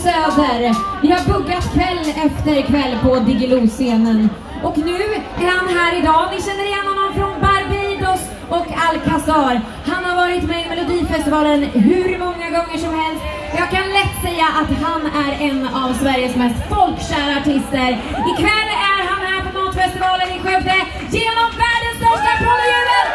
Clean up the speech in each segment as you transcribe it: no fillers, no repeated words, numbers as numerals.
Söder. Vi har buggat kväll efter kväll på Diggiloo-scenen. Och nu är han här idag. Ni känner igen honom från Barbados och Alcazar. Han har varit med i Melodifestivalen hur många gånger som helst. Jag kan lätt säga att han är en av Sveriges mest folkkära artister. Ikväll är han här på Matfestivalen i Skövde. Genom världens största applådjubel!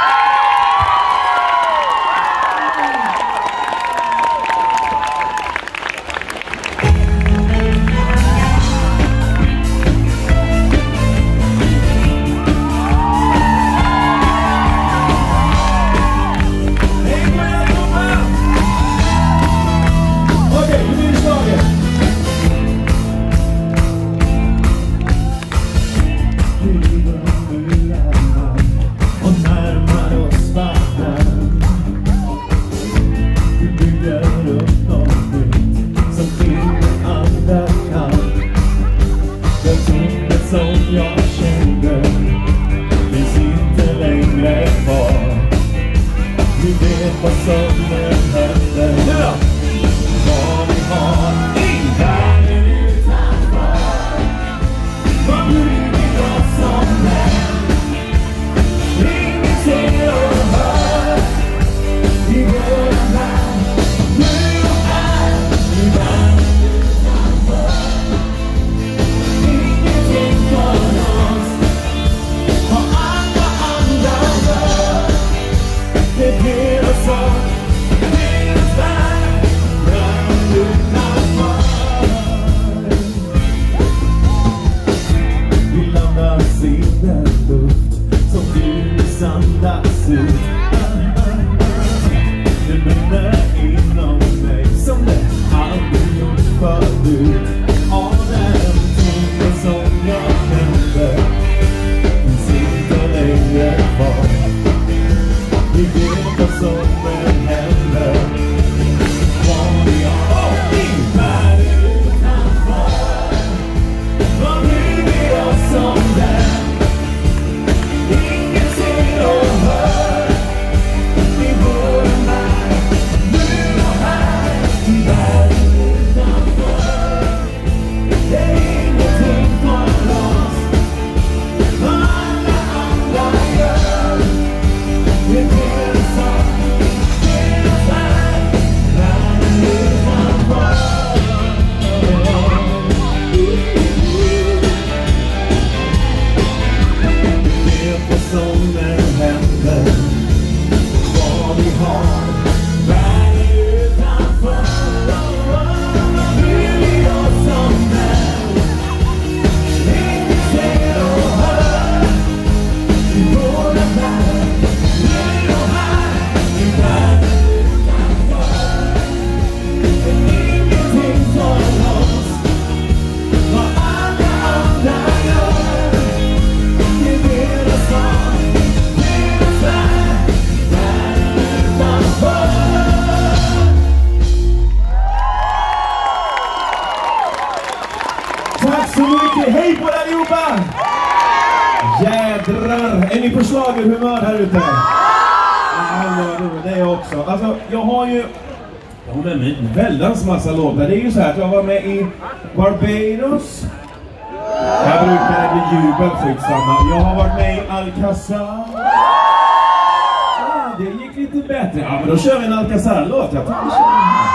Hej på allihopa! Jädrar! Är ni på schlagerhumör här ute? Ja, det är jag också. Alltså, jag har med en väldans massa låtar. Det är ju så här att jag var med i Barbados. Jag brukar det bli jubel, skitsamma. Jag har varit med i Alcazar. Det gick lite bättre. Ja, men då kör vi en Alcazar-låt. Jag tar